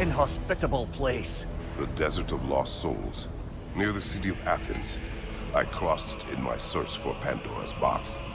inhospitable place? The Desert of Lost Souls, near the city of Athens. I crossed it in my search for Pandora's box.